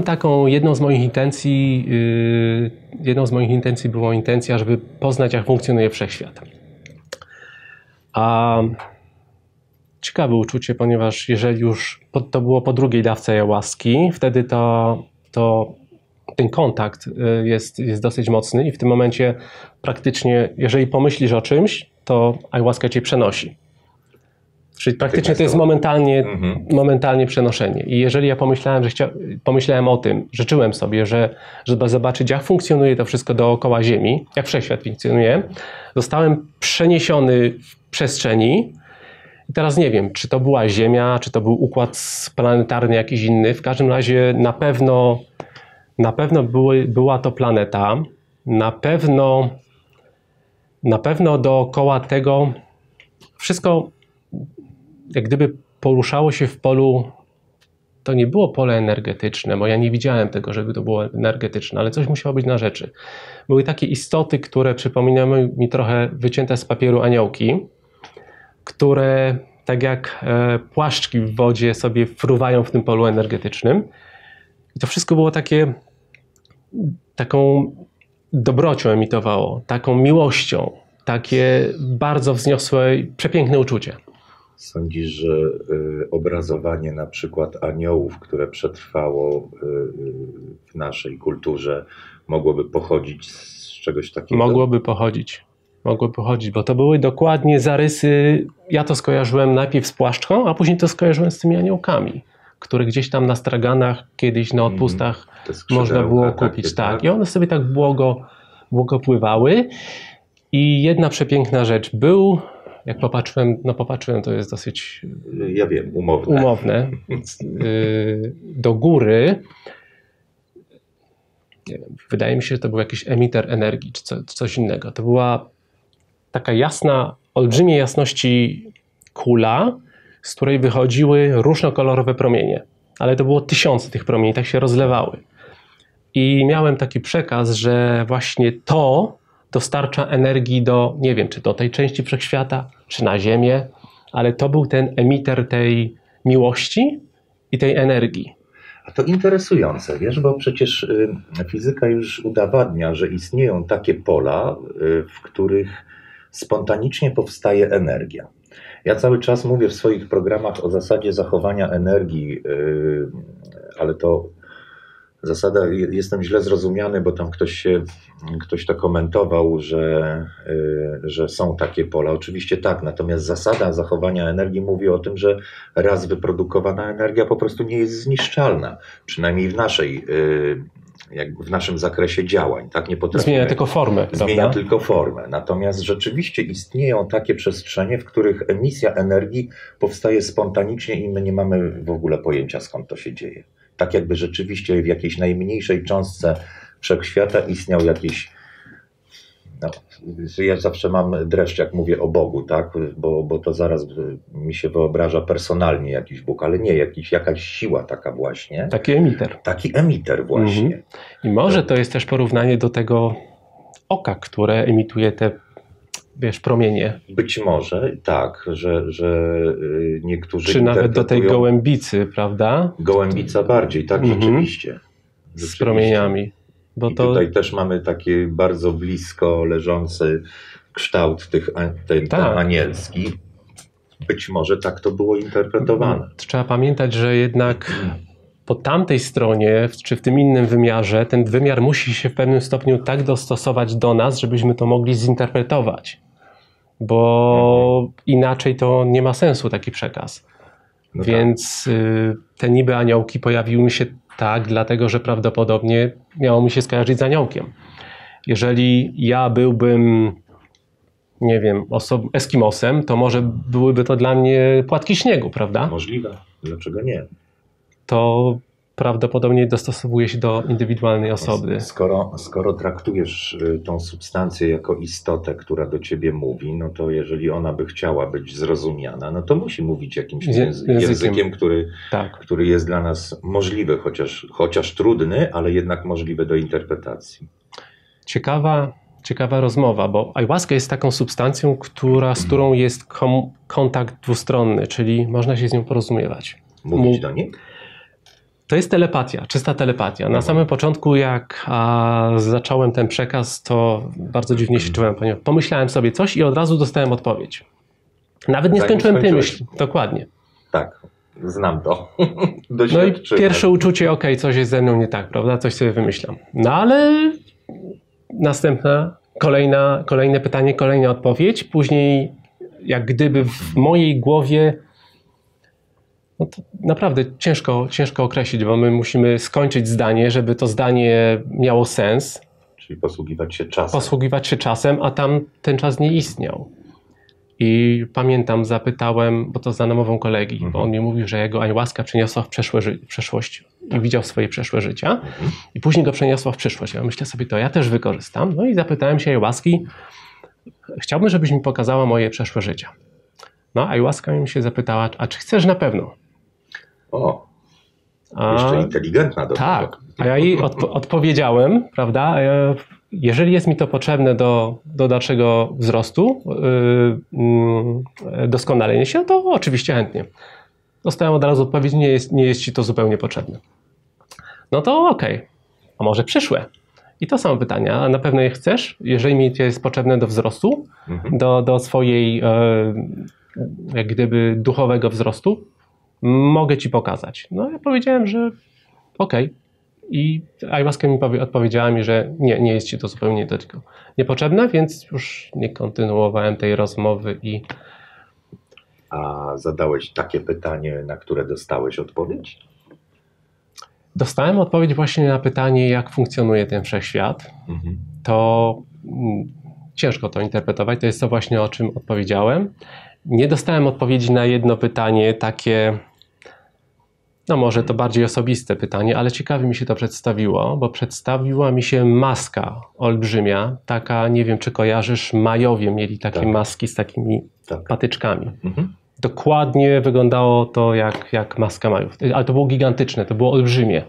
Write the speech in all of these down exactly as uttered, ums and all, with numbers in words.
taką, jedną z moich intencji, yy, jedną z moich intencji była intencja, żeby poznać, jak funkcjonuje wszechświat. A ciekawe uczucie, ponieważ jeżeli już po, to było po drugiej dawce ayahuaski, wtedy to, to ten kontakt jest, jest dosyć mocny i w tym momencie praktycznie, jeżeli pomyślisz o czymś, to ayahuaska cię przenosi. Czyli praktycznie to jest momentalnie, mhm. momentalnie przenoszenie. I jeżeli ja pomyślałem, że chcia, pomyślałem o tym, życzyłem sobie, że żeby zobaczyć, jak funkcjonuje to wszystko dookoła Ziemi, jak wszechświat funkcjonuje, zostałem przeniesiony w przestrzeni. I teraz nie wiem, czy to była Ziemia, czy to był układ planetarny jakiś inny. W każdym razie na pewno, na pewno były, była to planeta. Na pewno, na pewno dookoła tego wszystko jak gdyby poruszało się w polu, to nie było pole energetyczne, bo ja nie widziałem tego, żeby to było energetyczne, ale coś musiało być na rzeczy. Były takie istoty, które przypominały mi trochę wycięte z papieru aniołki, które tak jak e, płaszczki w wodzie sobie fruwają w tym polu energetycznym. I to wszystko było takie, taką dobrocią emitowało, taką miłością, takie bardzo wzniosłe, przepiękne uczucie. Sądzisz, że y, obrazowanie na przykład aniołów, które przetrwało y, w naszej kulturze, mogłoby pochodzić z czegoś takiego? Mogłoby pochodzić. Mogłoby pochodzić, bo to były dokładnie zarysy. Ja to skojarzyłem najpierw z płaszczką, a później to skojarzyłem z tymi aniołkami, które gdzieś tam na straganach, kiedyś na odpustach mm, można było kupić. Tak. tak. I one sobie tak błogo, błogo pływały. I jedna przepiękna rzecz. Był... Jak popatrzyłem, no popatrzyłem, to jest dosyć ja wiem, umowne. umowne. Do góry, nie wiem, wydaje mi się, że to był jakiś emiter energii, czy, co, czy coś innego. To była taka jasna, olbrzymiej jasności kula, z której wychodziły różnokolorowe promienie. Ale to było tysiące tych promieni, tak się rozlewały. I miałem taki przekaz, że właśnie to dostarcza energii do, nie wiem, czy do tej części wszechświata, czy na Ziemię, ale to był ten emiter tej miłości i tej energii. A to interesujące, wiesz, bo przecież y, fizyka już udowadnia, że istnieją takie pola, y, w których spontanicznie powstaje energia. Ja cały czas mówię w swoich programach o zasadzie zachowania energii, y, ale to zasada, jestem źle zrozumiany, bo tam ktoś się, ktoś to komentował, że, że są takie pola. Oczywiście tak, natomiast zasada zachowania energii mówi o tym, że raz wyprodukowana energia po prostu nie jest zniszczalna, przynajmniej w naszej, jak w naszym zakresie działań. Tak, nie potrafimy, zmienia tylko formę. Zmienia prawda? tylko formę. Natomiast rzeczywiście istnieją takie przestrzenie, w których emisja energii powstaje spontanicznie i my nie mamy w ogóle pojęcia, skąd to się dzieje. Tak jakby rzeczywiście w jakiejś najmniejszej cząstce wszechświata istniał jakiś, no, ja zawsze mam dreszcz, jak mówię o Bogu, tak, bo, bo to zaraz mi się wyobraża personalnie jakiś Bóg, ale nie, jakiś, jakaś siła taka właśnie. Taki emiter. Taki emiter właśnie. Mhm. I może to jest też porównanie do tego oka, które emituje te, wiesz, promienie. Być może, tak, że, że niektórzy czy nawet do tej gołębicy, prawda? Gołębica bardziej, tak, mhm. rzeczywiście. Z rzeczywiście. Promieniami. Bo I to... tutaj też mamy taki bardzo blisko leżący kształt tych, ten, tak. ten anielski. Być może tak to było interpretowane. Trzeba pamiętać, że jednak po tamtej stronie, czy w tym innym wymiarze, ten wymiar musi się w pewnym stopniu tak dostosować do nas, żebyśmy to mogli zinterpretować. Bo mhm. inaczej to nie ma sensu taki przekaz. No Więc tak. y, te niby aniołki pojawiły się tak, dlatego że prawdopodobnie miało mi się skojarzyć z aniołkiem. Jeżeli ja byłbym, nie wiem, oso- Eskimosem, to może byłyby to dla mnie płatki śniegu, prawda? Możliwe. Dlaczego nie? To prawdopodobnie dostosowuje się do indywidualnej osoby. Skoro, skoro traktujesz tą substancję jako istotę, która do ciebie mówi, no to jeżeli ona by chciała być zrozumiana, no to musi mówić jakimś językiem, językiem który, tak. który jest dla nas możliwy, chociaż, chociaż trudny, ale jednak możliwy do interpretacji. Ciekawa, ciekawa rozmowa, bo ayahuasca jest taką substancją, która, z którą jest kom, kontakt dwustronny, czyli można się z nią porozumiewać. Mówić do niej? To jest telepatia, czysta telepatia. Na Mhm. samym początku, jak a, zacząłem ten przekaz, to bardzo dziwnie się czułem, ponieważ pomyślałem sobie coś i od razu dostałem odpowiedź. Nawet nie Zanim skończyłem tej skończyłeś. myśli. Dokładnie. Tak, znam to. No i Doświadczyłem. pierwsze uczucie, okej, coś jest ze mną nie tak, prawda? Coś sobie wymyślam. No ale następna, kolejna, kolejne pytanie, kolejna odpowiedź. Później jak gdyby w mojej głowie, no to naprawdę ciężko, ciężko określić, bo my musimy skończyć zdanie, żeby to zdanie miało sens, Czyli posługiwać się czasem. posługiwać się czasem, a tam ten czas nie istniał. I pamiętam, zapytałem, bo to za namową kolegi, Mhm. bo on mi mówił, że jego ayahuasca przeniosła w przeszłe ży- przeszłość i widział swoje przeszłe życia Mhm. i później go przeniosła w przyszłość. Ja myślę sobie, to ja też wykorzystam. No i zapytałem się ayahuaski, chciałbym, żebyś mi pokazała moje przeszłe życia. No, ayahuaska mi się zapytała, a czy chcesz na pewno? O, A, jeszcze inteligentna do tak, tego. a ja jej odpo- odpowiedziałem, prawda, e, jeżeli jest mi to potrzebne do, do dalszego wzrostu, yy, yy, doskonalenia się, to oczywiście chętnie. Dostałem od razu odpowiedź, nie jest, nie jest ci to zupełnie potrzebne. No to okej, okay. A może przyszłe? I to samo pytanie, a na pewno je chcesz? Jeżeli mi to jest potrzebne do wzrostu, Mhm. do, do swojej e, jak gdyby duchowego wzrostu, mogę ci pokazać. No ja powiedziałem, że okej. Okay. I ayahuasca mi powie, odpowiedziała mi, że nie, nie jest ci to zupełnie do tego niepotrzebne, więc już nie kontynuowałem tej rozmowy i A zadałeś takie pytanie, na które dostałeś odpowiedź? dostałem odpowiedź właśnie na pytanie, jak funkcjonuje ten wszechświat. Mhm. To mm, ciężko to interpretować, to jest to właśnie, o czym odpowiedziałem. Nie dostałem odpowiedzi na jedno pytanie, takie, no może to bardziej osobiste pytanie, ale ciekawie mi się to przedstawiło, bo przedstawiła mi się maska olbrzymia, taka, nie wiem czy kojarzysz, Majowie mieli takie Tak. maski z takimi Tak. patyczkami. Mhm. Dokładnie wyglądało to jak, jak maska Majów, ale to było gigantyczne, to było olbrzymie.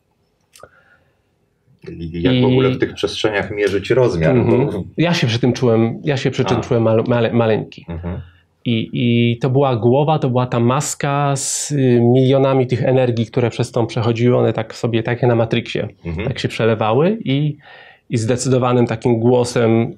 I jak I- w ogóle w tych przestrzeniach mierzyć rozmiar? Mhm. Bo... Ja się przy tym czułem, ja się przy tym A. czułem male, male, maleńki. Mhm. I, I to była głowa, to była ta maska z y, milionami tych energii, które przez tą przechodziły, one tak sobie, takie na Matrixie, Mhm. tak się przelewały i, i zdecydowanym takim głosem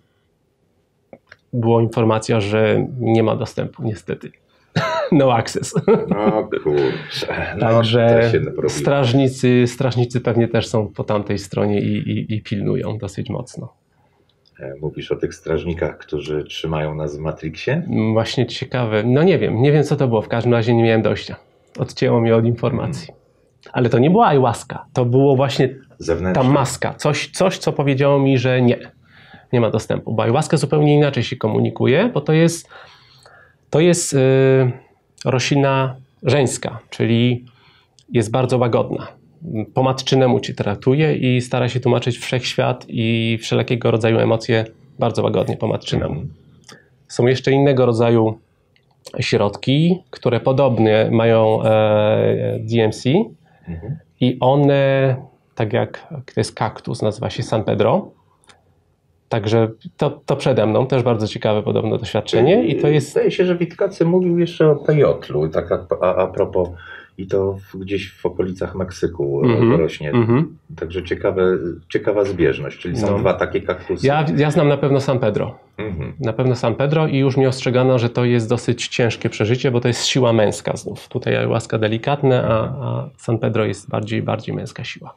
była informacja, że nie ma dostępu, niestety. No access. No kurczę, no Także to się robi. strażnicy, strażnicy pewnie też są po tamtej stronie i, i, i pilnują dosyć mocno. E, Mówisz o tych strażnikach, którzy trzymają nas w Matrixie? Właśnie ciekawe, no nie wiem, nie wiem co to było, w każdym razie nie miałem dojścia. Odcięło mnie od informacji. Ale to nie była ayahuasca, to było właśnie ta Zewnętrznie? maska, coś, coś co powiedziało mi, że nie, nie ma dostępu, bo ayahuasca zupełnie inaczej się komunikuje, bo to jest, to jest yy, roślina żeńska, czyli jest bardzo łagodna. Po matczynemu cię traktuje i stara się tłumaczyć wszechświat i wszelkiego rodzaju emocje bardzo łagodnie po matczynemu. Mhm. Są jeszcze innego rodzaju środki, które podobnie mają e, D M C Mhm. i one, tak jak to jest kaktus, nazywa się San Pedro. Także to, to przede mną też bardzo ciekawe podobno doświadczenie i to jest Zdaje się, że Witkacy mówił jeszcze o pejotlu, tak a, a, a propos, i to w, gdzieś w okolicach Meksyku Mhm. rośnie. mhm. Także ciekawe, ciekawa zbieżność, czyli są No. dwa takie kaktusy. ja, ja znam na pewno San Pedro. Mhm. Na pewno San Pedro i już mi ostrzegano, że to jest dosyć ciężkie przeżycie, bo to jest siła męska znów. Tutaj ayahuasca delikatne, a, a San Pedro jest bardziej, bardziej męska siła.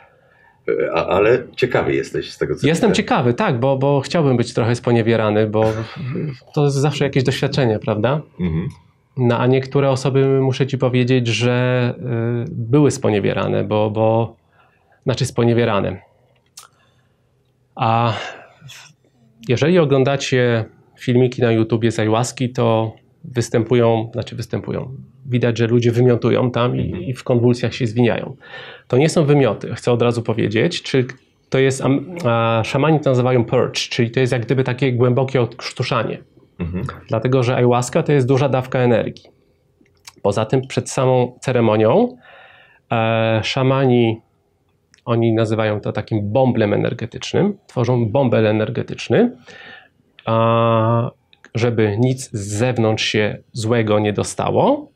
A, ale ciekawy jesteś z tego, co Jestem widzę. ciekawy, tak, bo, bo chciałbym być trochę sponiewierany, bo to jest zawsze jakieś doświadczenie, prawda? Mhm. No, a niektóre osoby, muszę ci powiedzieć, że y, były sponiewierane, bo, bo znaczy sponiewierane. A jeżeli oglądacie filmiki na YouTubie z ayahuaski, to występują, znaczy występują, widać, że ludzie wymiotują tam i, i w konwulsjach się zwiniają. To nie są wymioty, chcę od razu powiedzieć, czy to jest, a, szamani to nazywają purge, czyli to jest jak gdyby takie głębokie odkrztuszanie. Mhm. Dlatego, że ayahuasca to jest duża dawka energii. Poza tym przed samą ceremonią e, szamani, oni nazywają to takim bąblem energetycznym, tworzą bąbel energetyczny, a, żeby nic z zewnątrz się złego nie dostało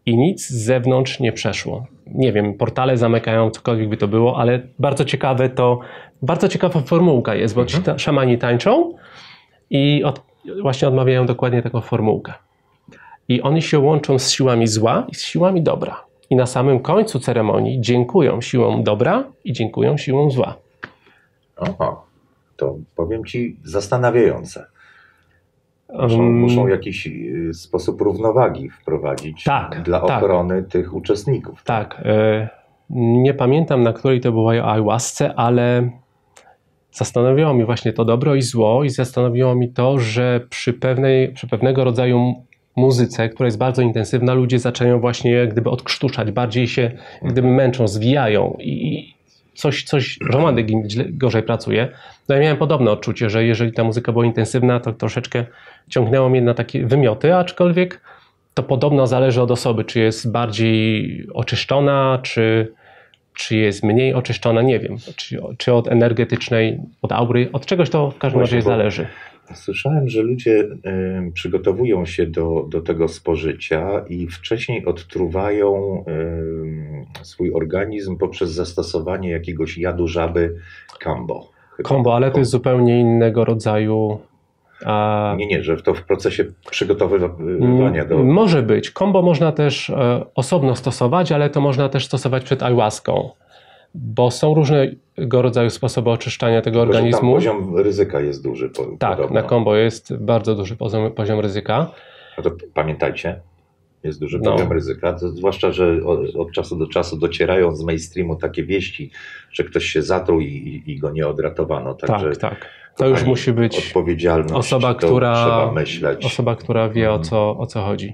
i nic z zewnątrz nie przeszło. Nie wiem, portale zamykają, cokolwiek by to było, ale bardzo ciekawe to, bardzo ciekawa formułka jest, bo ci ta, szamani tańczą i od, właśnie odmawiają dokładnie taką formułkę. I oni się łączą z siłami zła i z siłami dobra. I na samym końcu ceremonii dziękują siłom dobra i dziękują siłom zła. Oho, to powiem Ci zastanawiające. Muszą, um, muszą jakiś sposób równowagi wprowadzić tak, dla tak. ochrony tych uczestników. Tak. Y, nie pamiętam, na której to była ayahuasce, ale zastanowiło mnie właśnie to dobro i zło i zastanowiło mi to, że przy, pewnej, przy pewnego rodzaju muzyce, która jest bardzo intensywna, ludzie zaczynają właśnie jak gdyby odkrztuszać, bardziej się jak gdyby męczą, zwijają i coś, coś romantyk gorzej pracuje. No ja miałem podobne odczucie, że jeżeli ta muzyka była intensywna, to troszeczkę ciągnęło mnie na takie wymioty, aczkolwiek to podobno zależy od osoby, czy jest bardziej oczyszczona, czy, czy jest mniej oczyszczona, nie wiem, czy, czy od energetycznej, od aury, od czegoś to w każdym razie zależy. Słyszałem, że ludzie y, przygotowują się do, do tego spożycia i wcześniej odtruwają y, swój organizm poprzez zastosowanie jakiegoś jadu żaby kambo. Kombo, ale to jest zupełnie innego rodzaju... A... Nie, nie, że to w procesie przygotowywania do... Może być. Kombo można też e, osobno stosować, ale to można też stosować przed ayahuaską, bo są różnego rodzaju sposoby oczyszczania tego Tylko, organizmu. Tam poziom ryzyka jest duży. Po, tak, podobno. na kombo jest bardzo duży poziom, poziom ryzyka. A to pamiętajcie, jest duży no. poziom ryzyka, to zwłaszcza, że od, od czasu do czasu docierają z mainstreamu takie wieści, że ktoś się zatruł i, i, i go nie odratowano. Także tak, tak. To już musi być odpowiedzialność, osoba, która, trzeba myśleć. Osoba, która wie mhm. o, co, o co chodzi.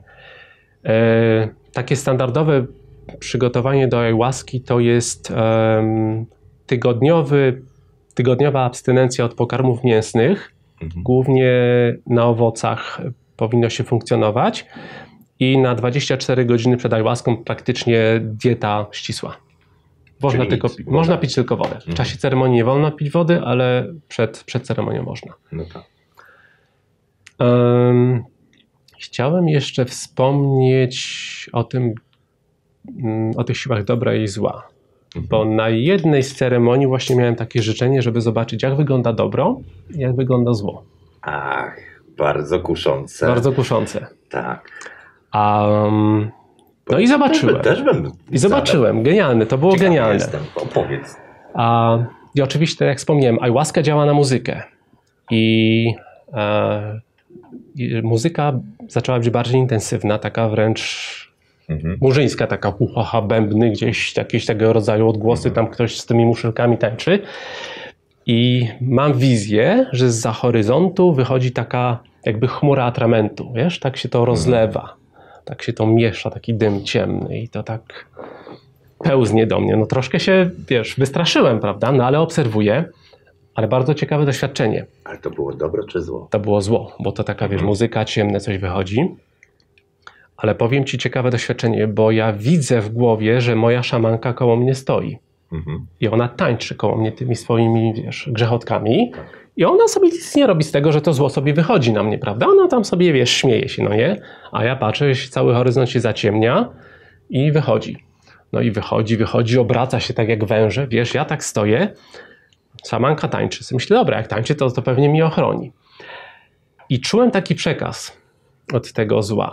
E, takie standardowe przygotowanie do ayahuaski to jest um, tygodniowy, tygodniowa abstynencja od pokarmów mięsnych, mhm. głównie na owocach powinno się funkcjonować i na dwadzieścia cztery godziny przed ayahuaską praktycznie dieta ścisła. Można, tylko, nic, można pić tylko wodę. W czasie ceremonii nie wolno pić wody, ale przed, przed ceremonią można. No tak. Um, chciałem jeszcze wspomnieć o tym, o tych siłach dobra i zła. Mhm. Bo na jednej z ceremonii właśnie miałem takie życzenie, żeby zobaczyć, jak wygląda dobro i jak wygląda zło. Ach, bardzo kuszące. Bardzo kuszące. Tak. Um, no i zobaczyłem. Też, też bym I zobaczyłem. Genialne. To było Ciekawy genialne. Jestem. Opowiedz. A, I oczywiście, tak jak wspomniałem, ayahuasca działa na muzykę. I, e, i muzyka zaczęła być bardziej intensywna, taka wręcz mhm. murzyńska, taka uchacha, bębny, gdzieś jakieś tego rodzaju odgłosy, mhm. tam ktoś z tymi muszelkami tańczy. I mam wizję, że zza horyzontu wychodzi taka jakby chmura atramentu, wiesz, tak się to rozlewa. Mhm. Tak się to miesza, taki dym ciemny i to tak pełznie do mnie. No troszkę się, wiesz, wystraszyłem, prawda? No ale obserwuję, ale bardzo ciekawe doświadczenie. Ale to było dobro czy zło? To było zło, bo to taka, wiesz, muzyka, ciemne coś wychodzi. Ale powiem ci ciekawe doświadczenie, bo ja widzę w głowie, że moja szamanka koło mnie stoi. Mhm. I ona tańczy koło mnie tymi swoimi, wiesz, grzechotkami. Tak. I ona sobie nic nie robi z tego, że to zło sobie wychodzi na mnie, prawda? Ona tam sobie, wiesz, śmieje się, no nie? A ja patrzę, cały horyzont się zaciemnia i wychodzi. No i wychodzi, wychodzi, obraca się tak jak węże, wiesz, ja tak stoję, szamanka tańczy. Myślę, dobra, jak tańczy, to, to pewnie mnie ochroni. I czułem taki przekaz od tego zła.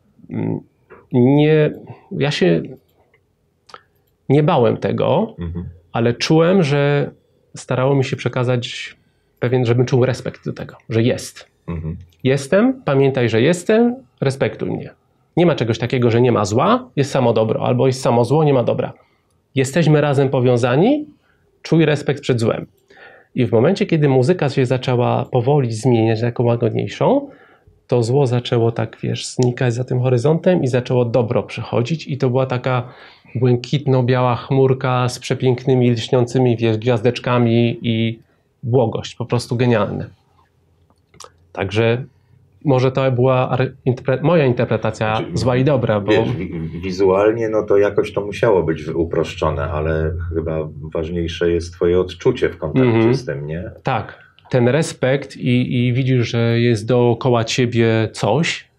Nie, ja się nie bałem tego, mhm. ale czułem, że starało mi się przekazać pewien, żebym czuł respekt do tego, że jest. Mhm. Jestem, pamiętaj, że jestem, respektuj mnie. Nie ma czegoś takiego, że nie ma zła, jest samo dobro, albo jest samo zło, nie ma dobra. Jesteśmy razem powiązani, czuj respekt przed złem. I w momencie, kiedy muzyka się zaczęła powoli zmieniać na taką łagodniejszą, to zło zaczęło tak, wiesz, znikać za tym horyzontem i zaczęło dobro przychodzić i to była taka błękitno-biała chmurka z przepięknymi, lśniącymi, wiesz, gwiazdeczkami i błogość, po prostu genialne. Także może to była interpre- moja interpretacja znaczy, zła i dobra, bo... Wiesz, wizualnie no to jakoś to musiało być uproszczone, ale chyba ważniejsze jest twoje odczucie w kontakcie mm-hmm. z tym, nie? Tak, ten respekt i, i widzisz, że jest dookoła ciebie coś,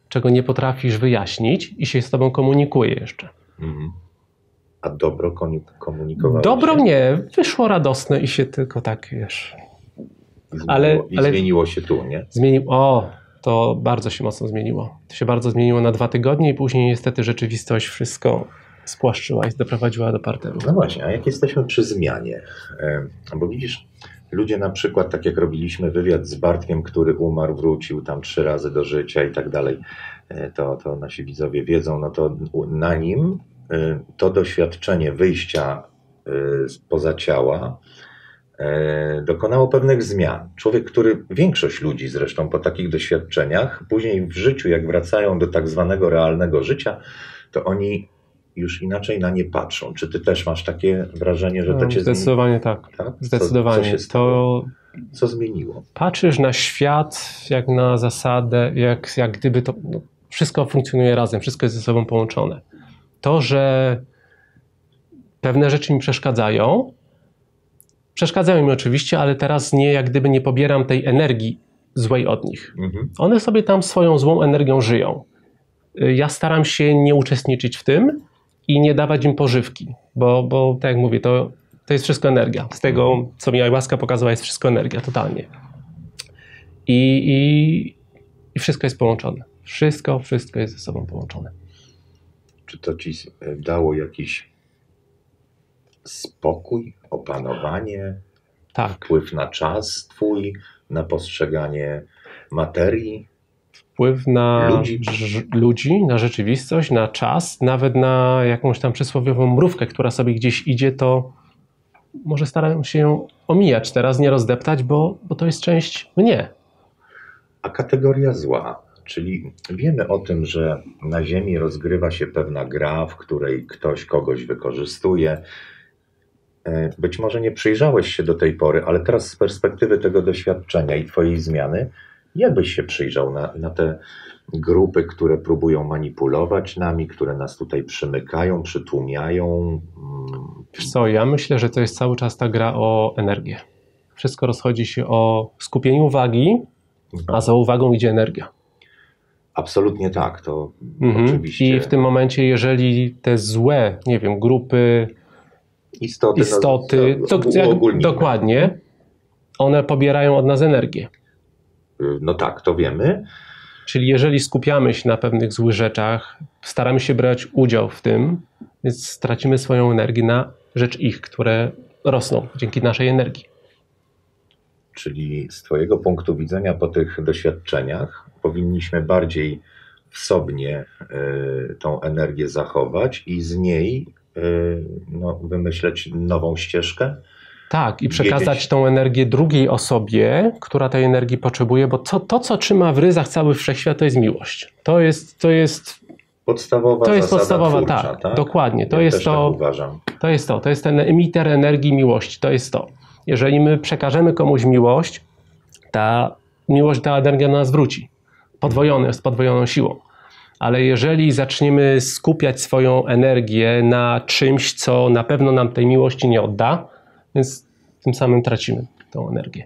czego nie potrafisz wyjaśnić i się z tobą komunikuje jeszcze. Mhm. A dobro koni- komunikowało Dobro się? nie, wyszło radosne i się tylko tak, wiesz, I zmieniło, ale- i ale- zmieniło się tu, nie? zmienił, o, to bardzo się mocno zmieniło. To się bardzo zmieniło na dwa tygodnie i później niestety rzeczywistość wszystko spłaszczyła i doprowadziła do parteru. No właśnie, a jak jesteśmy przy zmianie? E, Bo widzisz, ludzie na przykład, tak jak robiliśmy wywiad z Bartkiem, który umarł, wrócił tam trzy razy do życia i tak dalej, e, to, to nasi widzowie wiedzą, no to na nim e, to doświadczenie wyjścia e, spoza ciała e, dokonało pewnych zmian. Człowiek, który, większość ludzi zresztą po takich doświadczeniach, później w życiu, jak wracają do tak zwanego realnego życia, to oni już inaczej na nie patrzą. Czy ty też masz takie wrażenie, że to cię zmieniło? Zdecydowanie tak. Tak? Co- Zdecydowanie. Co, się stało? To Co zmieniło? patrzysz na świat jak na zasadę, jak, jak gdyby to no, wszystko funkcjonuje razem, wszystko jest ze sobą połączone. To, że pewne rzeczy mi przeszkadzają, przeszkadzają mi oczywiście, ale teraz nie, jak gdyby nie pobieram tej energii złej od nich. Mhm. One sobie tam swoją złą energią żyją. Ja staram się nie uczestniczyć w tym i nie dawać im pożywki, bo, bo tak jak mówię, to, to jest wszystko energia. Z tego, co mi ayahuasca pokazała, jest wszystko energia, totalnie. I, i, i wszystko jest połączone. Wszystko, wszystko jest ze sobą połączone. Czy to ci dało jakiś spokój, opanowanie, Tak. wpływ na czas twój, na postrzeganie materii? Wpływ na Ludzi. ż- ludzi, na rzeczywistość, na czas, nawet na jakąś tam przysłowiową mrówkę, która sobie gdzieś idzie, to może staram się ją omijać teraz, nie rozdeptać, bo, bo to jest część mnie. A kategoria zła, czyli wiemy o tym, że na Ziemi rozgrywa się pewna gra, w której ktoś kogoś wykorzystuje. E, Być może nie przyjrzałeś się do tej pory, ale teraz z perspektywy tego doświadczenia i twojej zmiany, jak byś się przyjrzał na, na te grupy, które próbują manipulować nami, które nas tutaj przymykają, przytłumiają? Mm, Wiesz co, ja myślę, że to jest cały czas ta gra o energię. Wszystko rozchodzi się o skupieniu uwagi, a za uwagą idzie energia. Absolutnie tak, to Mhm. oczywiście. I w tym momencie, jeżeli te złe, nie wiem, grupy, istoty, istoty, no, to, u- jak, uogólnimy. dokładnie, one pobierają od nas energię. No tak, to wiemy. Czyli jeżeli skupiamy się na pewnych złych rzeczach, staramy się brać udział w tym, więc stracimy swoją energię na rzecz ich, które rosną dzięki naszej energii. Czyli z twojego punktu widzenia po tych doświadczeniach powinniśmy bardziej wsobnie y, tą energię zachować i z niej y, no, wymyśleć nową ścieżkę? Tak, i przekazać Wiedzieć. tą energię drugiej osobie, która tej energii potrzebuje, bo to, to co trzyma w ryzach cały wszechświat, to jest miłość. To jest, to jest, Podstawowa to jest zasada podstawowa, twórcza, tak, tak? dokładnie. To Ja jest też to, tak uważam. to jest to, to jest ten emiter energii miłości, to jest to. Jeżeli my przekażemy komuś miłość, ta miłość, ta energia do nas wróci. Podwojony, z podwojoną siłą. Ale jeżeli zaczniemy skupiać swoją energię na czymś, co na pewno nam tej miłości nie odda, więc tym samym tracimy tą energię.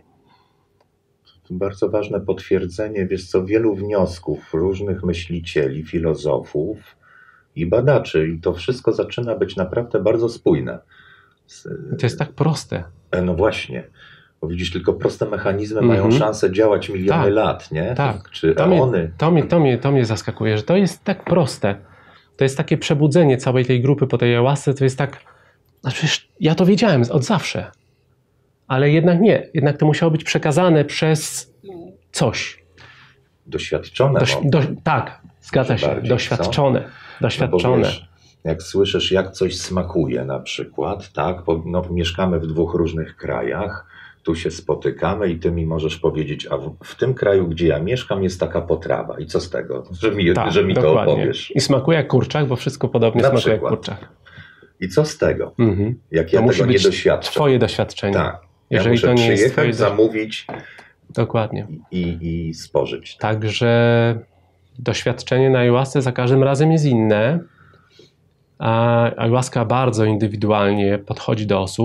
Bardzo ważne potwierdzenie, wiesz co, wielu wniosków różnych myślicieli, filozofów i badaczy i to wszystko zaczyna być naprawdę bardzo spójne. Z- To jest tak proste. E, No właśnie, bo widzisz, tylko proste mechanizmy Mhm. mają szansę działać miliony Tak, lat, nie? tak. Czy To mnie, eony. to, mnie, to, mnie, to mnie zaskakuje, że to jest tak proste. To jest takie przebudzenie całej tej grupy po tej ayahuasce, to jest tak, a przecież ja to wiedziałem od zawsze. Ale jednak nie, jednak to musiało być przekazane przez coś. Doświadczone. Doś, no. do, tak, zgadza się, bardziej, doświadczone. No bo Doświadczone. wiesz, jak słyszysz, jak coś smakuje na przykład, tak, bo no, mieszkamy w dwóch różnych krajach, tu się spotykamy i ty mi możesz powiedzieć, a w, w tym kraju, gdzie ja mieszkam, jest taka potrawa i co z tego, że mi, Tak, że mi to dokładnie. opowiesz. I smakuje jak kurczak, bo wszystko podobnie Na smakuje przykład. jak kurczak. I co z tego, Mhm. jak To ja musi tego nie być doświadczę? twoje doświadczenie. Tak, ja Jeżeli muszę to nie jest przyjechać, twoje doświadczenie. zamówić Dokładnie. i, i spożyć. Także doświadczenie na ayahuasce za każdym razem jest inne. A ayahuasca bardzo indywidualnie podchodzi do osób.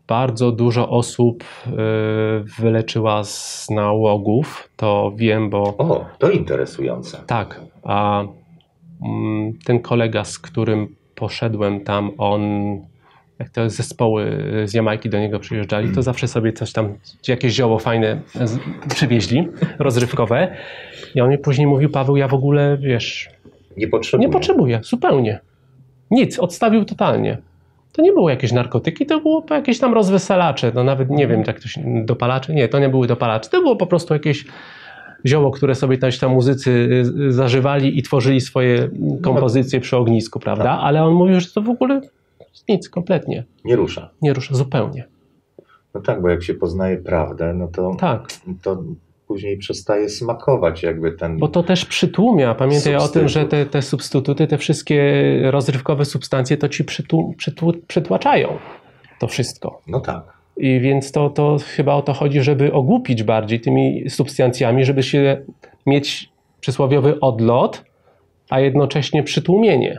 bardzo dużo osób y, wyleczyła z nałogów, to wiem, bo O, to interesujące. tak, a mm, ten kolega, z którym poszedłem tam, on, jak te zespoły z Jamajki do niego przyjeżdżali, to zawsze sobie coś tam, jakieś zioło fajne z, przywieźli, rozrywkowe. I on mi później mówił, Paweł, ja w ogóle, wiesz, Nie potrzebuję. nie potrzebuję, zupełnie. Nic, odstawił totalnie. To nie było jakieś narkotyki, to było jakieś tam rozweselacze, no nawet nie wiem, jak to się, dopalacze, nie, to nie były dopalacze, to było po prostu jakieś zioło, które sobie też tam muzycy zażywali i tworzyli swoje kompozycje przy ognisku, prawda? Tak. Ale on mówił, że to w ogóle nic, kompletnie. Nie rusza. Nie rusza, zupełnie. No tak, bo jak się poznaje prawdę, no to, Tak. to później przestaje smakować jakby ten... Bo to też przytłumia. Pamiętaj o tym, że te, te substytuty, te wszystkie rozrywkowe substancje, to ci przytłu, przytłu, przytłaczają to wszystko. No tak. I więc to, to chyba o to chodzi, żeby ogłupić bardziej tymi substancjami, żeby się mieć przysłowiowy odlot, a jednocześnie przytłumienie.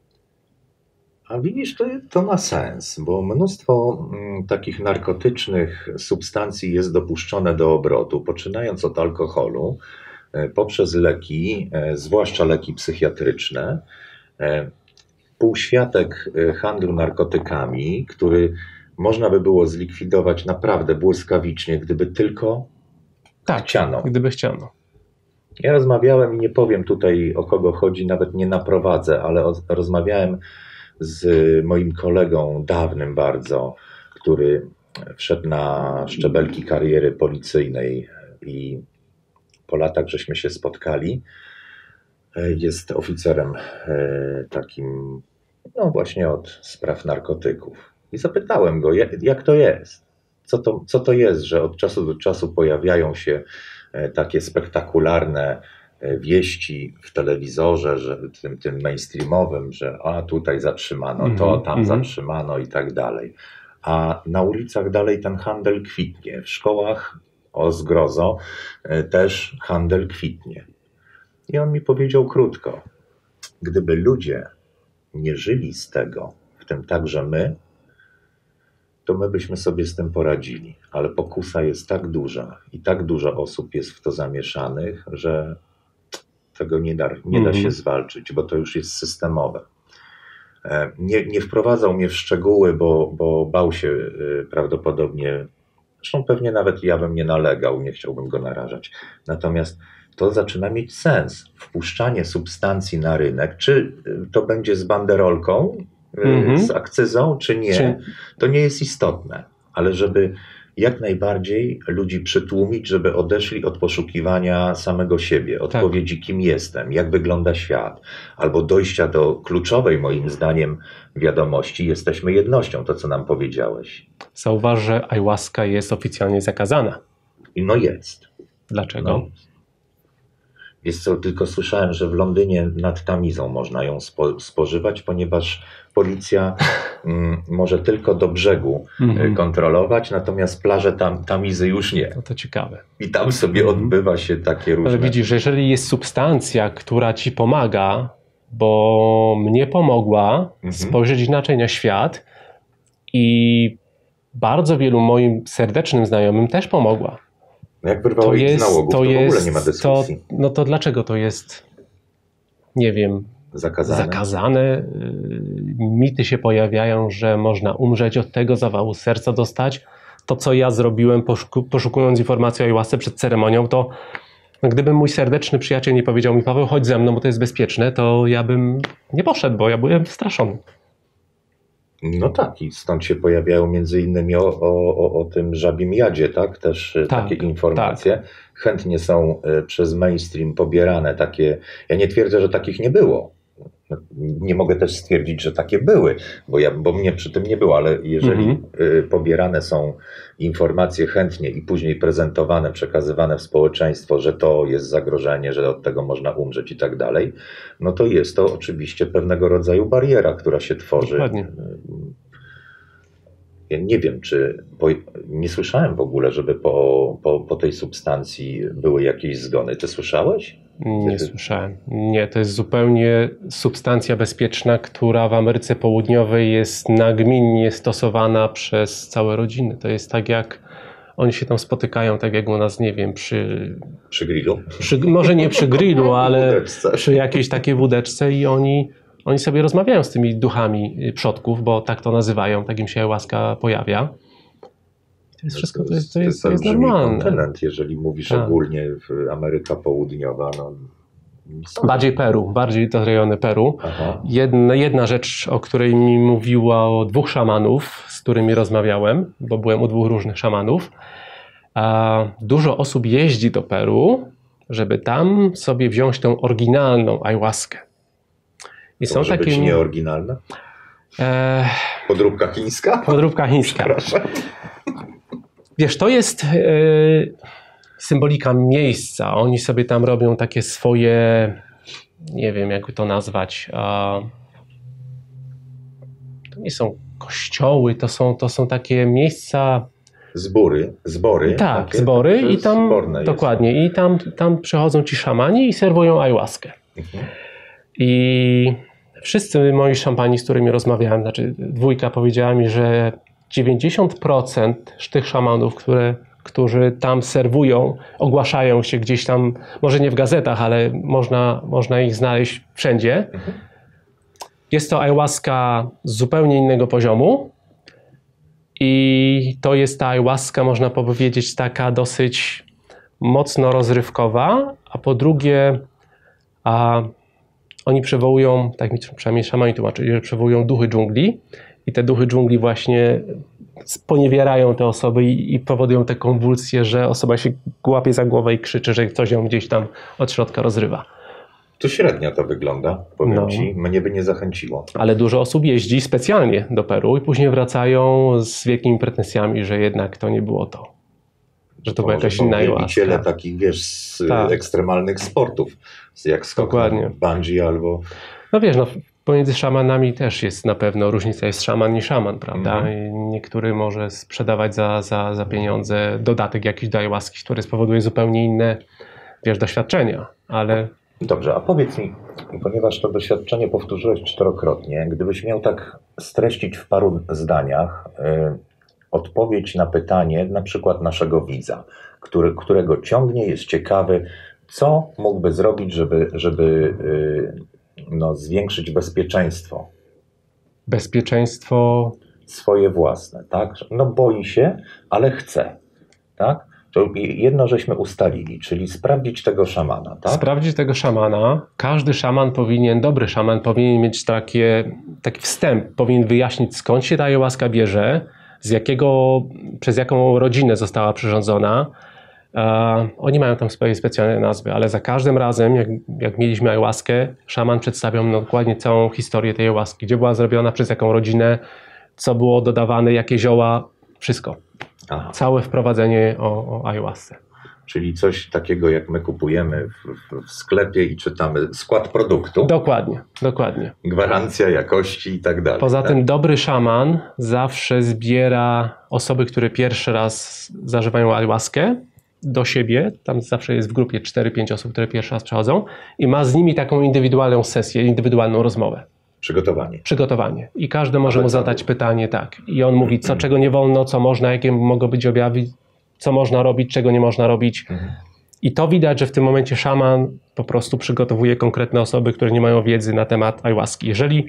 A widzisz, to, to ma sens, bo mnóstwo mm, takich narkotycznych substancji jest dopuszczone do obrotu, poczynając od alkoholu, e, poprzez leki, e, zwłaszcza leki psychiatryczne. E, półświatek e, handlu narkotykami, który można by było zlikwidować naprawdę błyskawicznie, gdyby tylko Tak, chciano. gdyby chciano. Ja rozmawiałem i nie powiem tutaj, o kogo chodzi, nawet nie naprowadzę, ale o, rozmawiałem z moim kolegą dawnym bardzo, który wszedł na szczebelki kariery policyjnej i po latach żeśmy się spotkali. Jest oficerem takim, no właśnie od spraw narkotyków. I zapytałem go, jak, jak to jest? Co to, co to jest, że od czasu do czasu pojawiają się takie spektakularne wieści w telewizorze, że tym, tym mainstreamowym, że a tutaj zatrzymano to, Mhm, tam mhm. zatrzymano i tak dalej. A na ulicach dalej ten handel kwitnie. W szkołach, o zgrozo, e, też handel kwitnie. I on mi powiedział krótko, gdyby ludzie nie żyli z tego, w tym także my, to my byśmy sobie z tym poradzili. Ale pokusa jest tak duża i tak dużo osób jest w to zamieszanych, że tego nie da, nie da Mhm. się zwalczyć, bo to już jest systemowe. E, Nie, nie wprowadzał mnie w szczegóły, bo, bo bał się y, prawdopodobnie, zresztą pewnie nawet ja bym nie nalegał, nie chciałbym go narażać. Natomiast to zaczyna mieć sens. Wpuszczanie substancji na rynek, czy y, to będzie z banderolką, y, Mhm. z akcyzą, czy nie, Czy- to nie jest istotne, ale żeby jak najbardziej ludzi przytłumić, żeby odeszli od poszukiwania samego siebie, odpowiedzi, kim jestem, jak wygląda świat, albo dojścia do kluczowej moim zdaniem wiadomości, jesteśmy jednością, to co nam powiedziałeś. Zauważ, że ayahuasca jest oficjalnie zakazana. I no jest. Dlaczego? No. Wiesz co, tylko słyszałem, że w Londynie nad Tamizą można ją spo, spożywać, ponieważ policja mm, może tylko do brzegu Mhm. y, kontrolować, natomiast plaże tam, Tamizy już nie. No to ciekawe. I tam sobie Mhm. odbywa się takie różne... Ale widzisz, że jeżeli jest substancja, która ci pomaga, bo mnie pomogła Mhm. spojrzeć inaczej na świat i bardzo wielu moim serdecznym znajomym też pomogła. Jak To wyrwało ich z jest, nałogów, to, to w ogóle jest, nie ma to, dyskusji. no to dlaczego to jest, nie wiem, Zakazane. zakazane? Yy, Mity się pojawiają, że można umrzeć od tego, zawału serca dostać. To, co ja zrobiłem, poszuku, poszukując informacji o ayahuasce przed ceremonią, to gdyby mój serdeczny przyjaciel nie powiedział mi, Paweł, chodź ze mną, bo to jest bezpieczne, to ja bym nie poszedł, bo ja byłem straszony. No tak, i stąd się pojawiają między innymi o, o, o, o tym żabim jadzie, tak? Też y, Tak, takie informacje. Chętnie są y, przez mainstream pobierane takie. Ja nie twierdzę, że takich nie było. Nie mogę też stwierdzić, że takie były, bo, ja, bo mnie przy tym nie było, ale jeżeli Mhm. y, pobierane są informacje chętnie i później prezentowane, przekazywane w społeczeństwo, że to jest zagrożenie, że od tego można umrzeć i tak dalej, no to jest to oczywiście pewnego rodzaju bariera, która się tworzy. Dokładnie. Ja nie wiem, czy po, nie słyszałem w ogóle, żeby po, po, po tej substancji były jakieś zgony. Ty słyszałeś? Nie słyszałem. Nie, to jest zupełnie substancja bezpieczna, która w Ameryce Południowej jest nagminnie stosowana przez całe rodziny. To jest tak jak oni się tam spotykają, tak jak u nas, nie wiem, przy... Przy grillu? Przy, może nie przy grillu, ale Wódeczce. przy jakiejś takiej wódeczce i oni, oni sobie rozmawiają z tymi duchami przodków, bo tak to nazywają, tak im się ayahuasca pojawia. To jest wszystko, to jest, to jest, to jest normalne. Kontynent, jeżeli mówisz tak. ogólnie w Ameryka Południowa. No, bardziej Peru, bardziej te rejony Peru. Jedna, jedna rzecz, o której mi mówiło dwóch szamanów, z którymi rozmawiałem, bo byłem u dwóch różnych szamanów. A dużo osób jeździ do Peru, żeby tam sobie wziąć tą oryginalną ayahuaskę. I to są może takie być nieoryginalne? E... Podróbka chińska? Podróbka chińska. Proszę. Wiesz, to jest e, symbolika miejsca. Oni sobie tam robią takie swoje, nie wiem jak to nazwać, a, to nie są kościoły, to są, to są takie miejsca... Zbory, zbory. Tak, takie, zbory i tam, dokładnie, jest. i tam, tam przychodzą ci szamani i serwują ayahuaskę. Mhm. I wszyscy moi szampani, z którymi rozmawiałem, znaczy dwójka powiedziała mi, że dziewięćdziesiąt procent tych szamanów, które, którzy tam serwują, ogłaszają się gdzieś tam, może nie w gazetach, ale można, można ich znaleźć wszędzie. Mhm. Jest to ayahuasca z zupełnie innego poziomu i to jest ta ayahuasca, można powiedzieć, taka dosyć mocno rozrywkowa, a po drugie a oni przywołują, tak mi przynajmniej szamani tłumaczyli, że przywołują duchy dżungli i te duchy dżungli właśnie sponiewierają te osoby i, i powodują te konwulsje, że osoba się łapie za głowę i krzyczy, że ktoś ją gdzieś tam od środka rozrywa. To średnio to wygląda, powiem no. ci, mnie by nie zachęciło. Ale dużo osób jeździ specjalnie do Peru i później wracają z wielkimi pretensjami, że jednak to nie było to. Że to była jakaś inna ayahuasca. Wiele takich, wiesz, z tak. ekstremalnych sportów, jak skok bungee albo... No wiesz, no, pomiędzy szamanami też jest na pewno różnica, jest szaman i szaman, prawda? Mm-hmm. I niektóry może sprzedawać za, za, za pieniądze dodatek jakiś do ayahuaski, który spowoduje zupełnie inne, wiesz, doświadczenia, ale... Dobrze, a powiedz mi, ponieważ to doświadczenie powtórzyłeś czterokrotnie, gdybyś miał tak streścić w paru zdaniach yy, odpowiedź na pytanie na przykład naszego widza, który, którego ciągnie, jest ciekawy, co mógłby zrobić, żeby, żeby yy, no, zwiększyć bezpieczeństwo. Bezpieczeństwo... Swoje własne, tak? No boi się, ale chce, tak? To jedno żeśmy ustalili, czyli sprawdzić tego szamana, tak? Sprawdzić tego szamana. Każdy szaman powinien, dobry szaman powinien mieć takie, taki wstęp, powinien wyjaśnić, skąd się ta ayahuasca bierze, z jakiego, przez jaką rodzinę została przyrządzona. E, oni mają tam swoje specjalne nazwy, ale za każdym razem, jak, jak mieliśmy ayahuaskę, szaman przedstawiał nam dokładnie całą historię tej ayahuaski, gdzie była zrobiona, przez jaką rodzinę, co było dodawane, jakie zioła, wszystko. Aha. Całe wprowadzenie o, o ayahuasce. Czyli coś takiego, jak my kupujemy w, w sklepie i czytamy skład produktu. Dokładnie, dokładnie. Gwarancja jakości i tak dalej. Poza tak? tym dobry szaman zawsze zbiera osoby, które pierwszy raz zażywają ayahuaskę do siebie. Tam zawsze jest w grupie cztery pięć osób, które pierwszy raz przychodzą i ma z nimi taką indywidualną sesję, indywidualną rozmowę. Przygotowanie. Przygotowanie. I każdy może mu zadać pytanie, tak. I on mówi, co, czego nie wolno, co można, jakie mogą być objawy, co można robić, czego nie można robić. Mhm. I to widać, że w tym momencie szaman po prostu przygotowuje konkretne osoby, które nie mają wiedzy na temat ayahuaski. Jeżeli,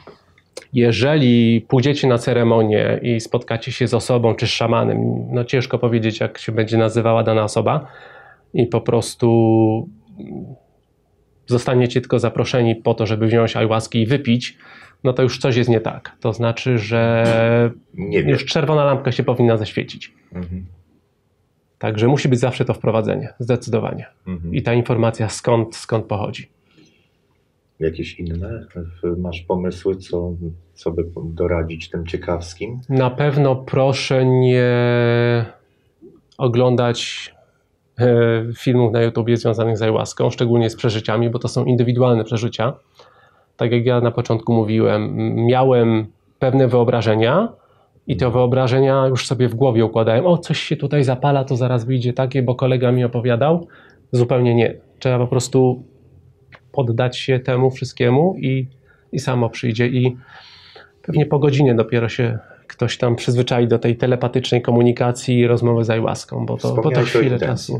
jeżeli pójdziecie na ceremonię i spotkacie się z osobą czy z szamanem, no ciężko powiedzieć, jak się będzie nazywała dana osoba i po prostu... zostaniecie tylko zaproszeni po to, żeby wziąć ayahuaskę i wypić, no to już coś jest nie tak. To znaczy, że nie już czerwona lampka się powinna zaświecić. Mhm. Także musi być zawsze to wprowadzenie, zdecydowanie. Mhm. I ta informacja skąd, skąd pochodzi. Jakieś inne masz pomysły, co, co by doradzić tym ciekawskim? Na pewno proszę nie oglądać filmów na YouTubie związanych z ayahuaską, szczególnie z przeżyciami, bo to są indywidualne przeżycia. Tak jak ja na początku mówiłem, miałem pewne wyobrażenia i te wyobrażenia już sobie w głowie układałem. O, coś się tutaj zapala, to zaraz wyjdzie takie, bo kolega mi opowiadał. Zupełnie nie. Trzeba po prostu poddać się temu wszystkiemu i, i samo przyjdzie. I pewnie po godzinie dopiero się ktoś tam przyzwyczai do tej telepatycznej komunikacji i rozmowy z ayahuaską, bo to, bo to chwilę czasu.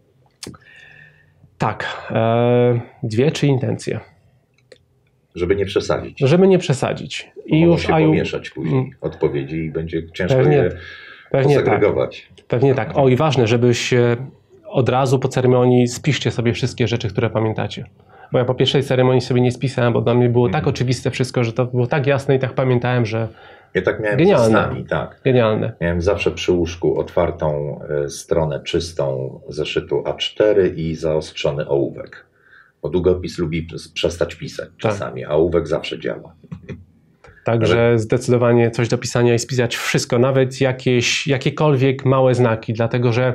Tak. E, dwie, trzy intencje. Żeby nie przesadzić. Żeby nie przesadzić. I Mogą już się aju... pomieszać później odpowiedzi i będzie ciężko Pewnie, je pewnie posegregować. Tak. Pewnie tak. O i ważne, żebyś od razu po ceremonii spiszcie sobie wszystkie rzeczy, które pamiętacie. Bo ja po pierwszej ceremonii sobie nie spisałem, bo dla mnie było Mhm. tak oczywiste wszystko, że to było tak jasne i tak pamiętałem, że Ja tak miałem Genialne. z nami, tak. genialne. Miałem zawsze przy łóżku otwartą e, stronę czystą zeszytu A cztery i zaostrzony ołówek. Bo długopis lubi przestać pisać czasami, a ołówek zawsze działa. Także Ale- zdecydowanie coś do pisania i spisać wszystko, nawet jakieś, jakiekolwiek małe znaki, dlatego że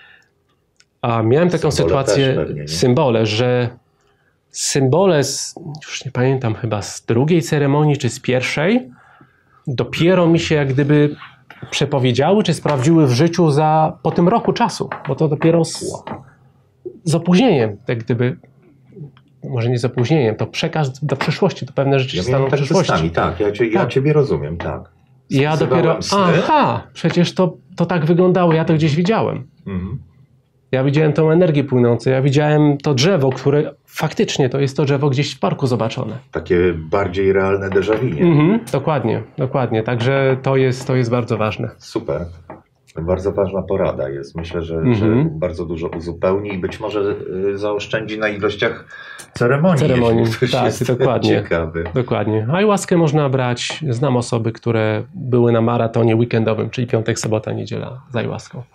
a miałem taką Symbole sytuację, też pewnie, nie? symbole, że symbole, z, już nie pamiętam chyba z drugiej ceremonii czy z pierwszej, dopiero mi się jak gdyby przepowiedziały czy sprawdziły w życiu za, po tym roku czasu, bo to dopiero z, z opóźnieniem, jak gdyby, może nie z opóźnieniem, to przekaz do przyszłości, to pewne rzeczy Ja się staną miałem w tak przyszłości. czasami, tak. Ja, cię, ja Tak. Ciebie rozumiem, tak. I ja Spisywałem dopiero, sny. aha, przecież to, to tak wyglądało, ja to gdzieś widziałem. Mhm. Ja widziałem tą energię płynącą, ja widziałem to drzewo, które faktycznie to jest to drzewo gdzieś w parku zobaczone. Takie bardziej realne déjà vu, nie? Mhm, dokładnie, dokładnie, także to jest, to jest bardzo ważne. Super. Bardzo ważna porada jest. Myślę, że, Mhm. że bardzo dużo uzupełni i być może y, zaoszczędzi na ilościach ceremonii. Ceremonii, jeśli ktoś tak, jest dokładnie. ciekawy. Dokładnie. Ayahuaskę można brać, znam osoby, które były na maratonie weekendowym, czyli piątek, sobota, niedziela z ayahuaską.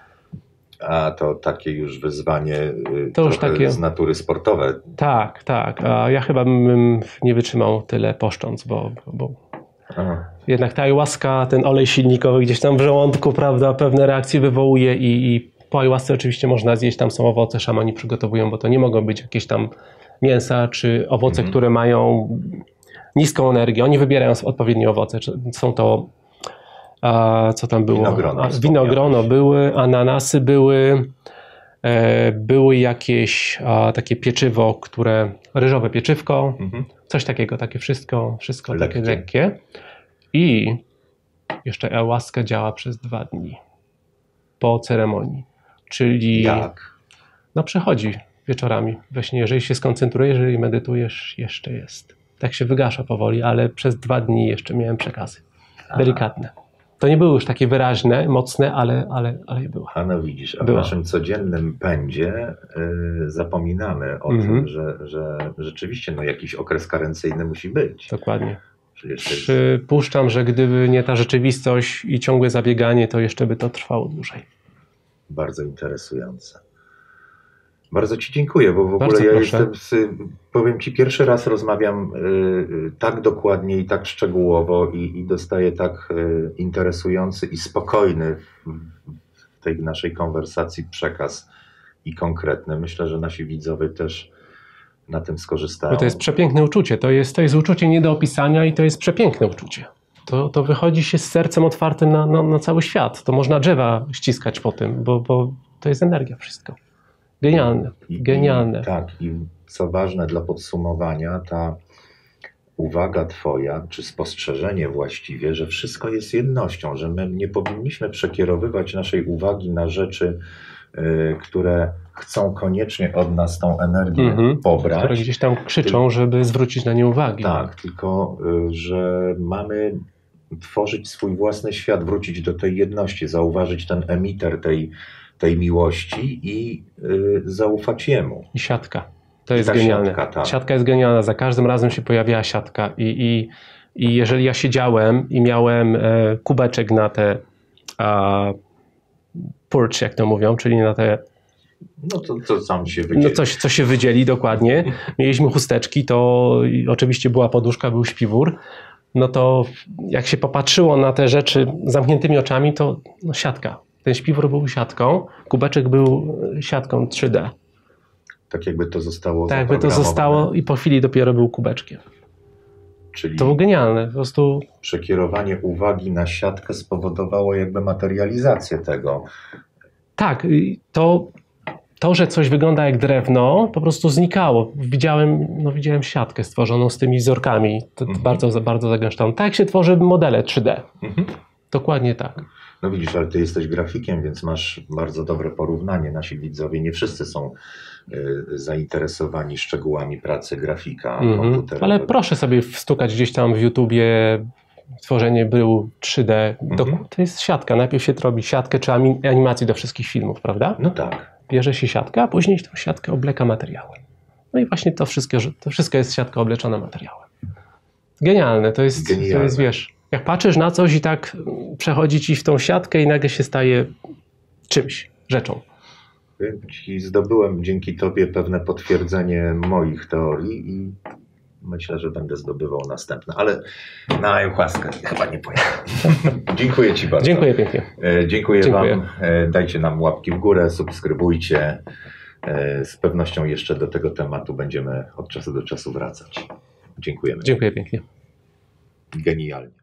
A to takie już wyzwanie y, To już trochę takie- z natury sportowe. Tak, tak, a ja chyba bym nie wytrzymał tyle poszcząc, bo, bo Aha. jednak ta ayahuaska, ten olej silnikowy gdzieś tam w żołądku, prawda, pewne reakcje wywołuje i, i po ayahuasce oczywiście można zjeść, tam są owoce, szamani przygotowują, bo to nie mogą być jakieś tam mięsa czy owoce, Mhm. które mają niską energię. Oni wybierają odpowiednie owoce. Czy- Są to, a, co tam było? Winogrono A, Winogrono wspomniałeś. były, ananasy były, e, były jakieś a, takie pieczywo, które, ryżowe pieczywko, Mhm. coś takiego, takie wszystko, wszystko Lekkie. takie lekkie. I jeszcze ayahuasca działa przez dwa dni po ceremonii. Czyli Jak? no przechodzi wieczorami we śnie. Jeżeli się skoncentrujesz, jeżeli medytujesz, jeszcze jest. Tak się wygasza powoli, ale przez dwa dni jeszcze miałem przekazy. Delikatne. To nie były już takie wyraźne, mocne, ale, ale, ale były. A no widzisz, a w Była. naszym codziennym pędzie y, zapominamy o Mhm. tym, że, że rzeczywiście no, jakiś okres karencyjny musi być. Dokładnie. Przecież to jest Przypuszczam, że gdyby nie ta rzeczywistość i ciągłe zabieganie, to jeszcze by to trwało dłużej. bardzo interesujące. Bardzo Ci dziękuję, bo w ogóle Bardzo ja proszę. jestem, z, powiem Ci, pierwszy raz rozmawiam y, y, tak dokładnie i tak szczegółowo i, i dostaję tak y, interesujący i spokojny w, w tej naszej konwersacji przekaz i konkretny. Myślę, że nasi widzowie też na tym skorzystają. Bo to jest przepiękne uczucie. To jest, to jest uczucie nie do opisania i to jest przepiękne uczucie. To, to wychodzi się z sercem otwartym na, na, na cały świat. To można drzewa ściskać po tym, bo, bo to jest energia wszystko. Genialne. I- Genialne. I, tak, i co ważne dla podsumowania, ta uwaga Twoja, czy spostrzeżenie właściwie, że wszystko jest jednością, że my nie powinniśmy przekierowywać naszej uwagi na rzeczy, y, które chcą koniecznie od nas tą energię Mhm. pobrać. Które gdzieś tam krzyczą, żeby zwrócić na nie uwagę. Tak, tylko y, że mamy tworzyć swój własny świat, wrócić do tej jedności, zauważyć ten emiter tej, tej miłości i y, zaufać jemu. I siatka. To I jest ta genialne. siatka, tak. Siatka jest genialna. Za każdym razem się pojawiała siatka. I, i, i jeżeli ja siedziałem i miałem e, kubeczek na te a, purge, jak to mówią, czyli na te No to co sam się no wydzieje. coś, co się wydzieli dokładnie. Mieliśmy chusteczki, to i oczywiście była poduszka, był śpiwór. No to jak się popatrzyło na te rzeczy zamkniętymi oczami, to no siatka. Ten śpiwór był siatką, kubeczek był siatką trzy D. Tak jakby to zostało Tak jakby to zaprogramowane. zostało i po chwili dopiero był kubeczkiem. Czyli To było genialne. Po prostu przekierowanie uwagi na siatkę spowodowało jakby materializację tego. tak, i to to, że coś wygląda jak drewno, po prostu znikało. Widziałem, no, widziałem siatkę stworzoną z tymi wzorkami, to Mhm. bardzo, bardzo zagęszczoną. Tak jak się tworzy modele trzy D. Mhm. Dokładnie tak. No widzisz, ale ty jesteś grafikiem, więc masz bardzo dobre porównanie. Nasi widzowie nie wszyscy są y, zainteresowani szczegółami pracy grafika Mhm. komputerowego. Ale proszę sobie wstukać gdzieś tam w YouTubie tworzenie brył trzy D. To, Mhm. to jest siatka. Najpierw się robi siatkę czy ami- animację do wszystkich filmów, prawda? No tak. Bierze się siatkę, a później tą siatkę obleka materiałem. No i właśnie to wszystko, że- to wszystko jest siatka obleczona materiałem. Genialne. To jest, to Genialne. jest, wiesz, jak patrzysz na coś i tak przechodzi ci w tą siatkę i nagle się staje czymś, rzeczą. I zdobyłem dzięki tobie pewne potwierdzenie moich teorii i myślę, że będę zdobywał następne, ale na ayahuaskę chyba nie pojadę. Dziękuję ci bardzo. Dziękuję pięknie. E, Dziękuję, Dziękuję. wam. E, Dajcie nam łapki w górę, subskrybujcie. E, Z pewnością jeszcze do tego tematu będziemy od czasu do czasu wracać. Dziękujemy. Dziękuję pięknie. Genialnie.